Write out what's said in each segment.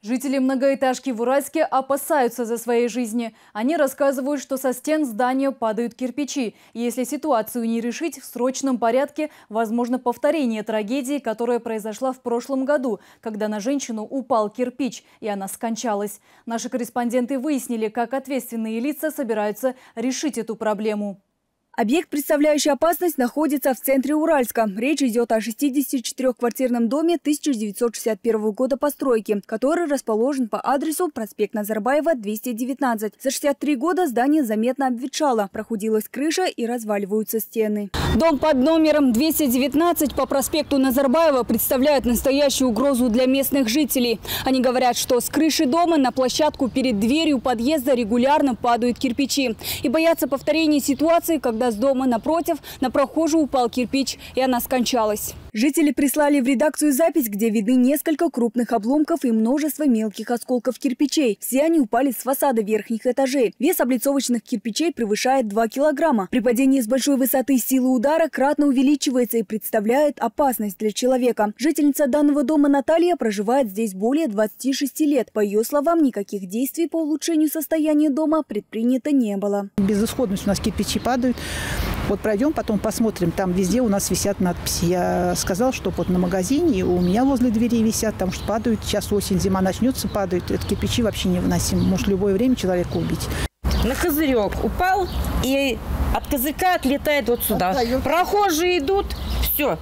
Жители многоэтажки в Уральске опасаются за своей жизни. Они рассказывают, что со стен здания падают кирпичи. И если ситуацию не решить в срочном порядке, возможно повторение трагедии, которая произошла в прошлом году, когда на женщину упал кирпич, и она скончалась. Наши корреспонденты выяснили, как ответственные лица собираются решить эту проблему. Объект, представляющий опасность, находится в центре Уральска. Речь идет о 64-квартирном доме 1961 года постройки, который расположен по адресу проспект Назарбаева, 219. За 63 года здание заметно обветшало, прохудилась крыша и разваливаются стены. Дом под номером 219 по проспекту Назарбаева представляет настоящую угрозу для местных жителей. Они говорят, что с крыши дома на площадку перед дверью подъезда регулярно падают кирпичи. И боятся повторения ситуации, когда с дома напротив на прохожую упал кирпич, и она скончалась. Жители прислали в редакцию запись, где видны несколько крупных обломков и множество мелких осколков кирпичей. Все они упали с фасада верхних этажей. Вес облицовочных кирпичей превышает 2 килограмма. При падении с большой высоты сила удара кратно увеличивается и представляет опасность для человека. Жительница данного дома Наталья проживает здесь более 26 лет. По ее словам, никаких действий по улучшению состояния дома предпринято не было. Безысходность, у нас кирпичи падают. Вот пройдем, потом посмотрим. Там везде у нас висят надписи. Я сказал, что вот на магазине у меня возле двери висят, там что падают. Сейчас осень, зима начнется, падают. Это кирпичи вообще невыносимы. Может любое время человека убить. На козырек упал, и от козырька отлетает вот сюда. Прохожие идут, все.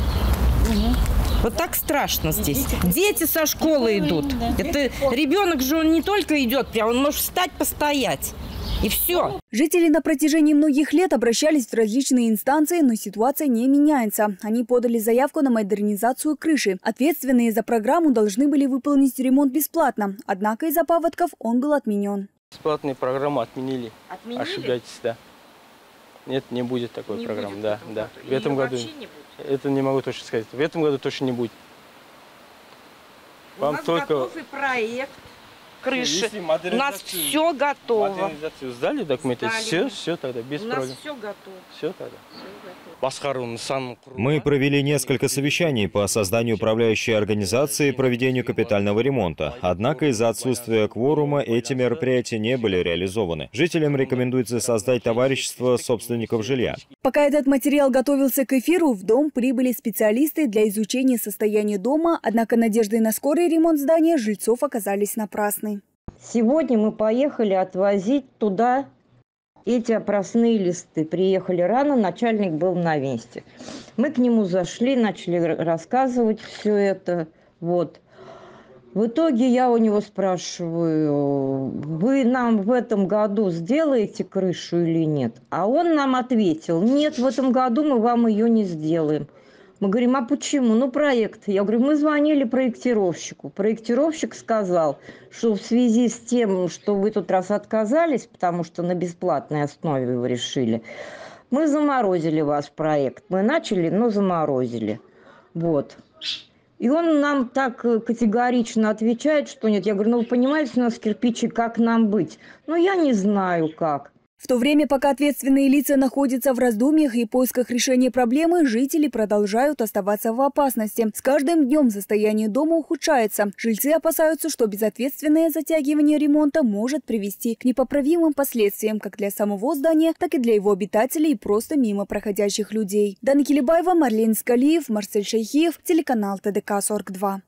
Вот так страшно здесь. Дети со школы идут. Это ребенок же, он не только идет, прям он может встать, постоять. И все. Жители на протяжении многих лет обращались в различные инстанции, но ситуация не меняется. Они подали заявку на модернизацию крыши. Ответственные за программу должны были выполнить ремонт бесплатно. Однако из-за паводков он был отменен. Бесплатные программы отменили. Отменили? Ошибаетесь, да. Нет, не будет такой программы. Да. В этом году. Не будет? Это не могу точно сказать. В этом году точно не будет. У нас готов и проект крыши. У нас все готово. Модернизацию сдали документы? Все тогда, без проблем. У нас все готово. Все тогда. Мы провели несколько совещаний по созданию управляющей организации и проведению капитального ремонта. Однако из-за отсутствия кворума эти мероприятия не были реализованы. Жителям рекомендуется создать товарищество собственников жилья. Пока этот материал готовился к эфиру, в дом прибыли специалисты для изучения состояния дома, однако надежды на скорый ремонт здания жильцов оказались напрасны. Сегодня мы поехали отвозить туда эти опросные листы. Приехали рано, начальник был на месте. Мы к нему зашли, начали рассказывать все это. Вот. В итоге я у него спрашиваю: вы нам в этом году сделаете крышу или нет? А он нам ответил: нет, в этом году мы вам ее не сделаем. Мы говорим: а почему? Ну, проект. Я говорю: мы звонили проектировщику. Проектировщик сказал, что в связи с тем, что вы тут раз отказались, потому что на бесплатной основе вы решили, мы заморозили ваш проект. Мы начали, но заморозили. Вот. И он нам так категорично отвечает, что нет. Я говорю: ну, вы понимаете, у нас кирпичи, как нам быть? Ну, я не знаю, как. В то время, пока ответственные лица находятся в раздумьях и поисках решения проблемы, жители продолжают оставаться в опасности. С каждым днем состояние дома ухудшается. Жильцы опасаются, что безответственное затягивание ремонта может привести к непоправимым последствиям как для самого здания, так и для его обитателей и просто мимо проходящих людей. Дана Килибаева, Марлен Скалиев, Марсель Шейхиев, телеканал ТДК-42.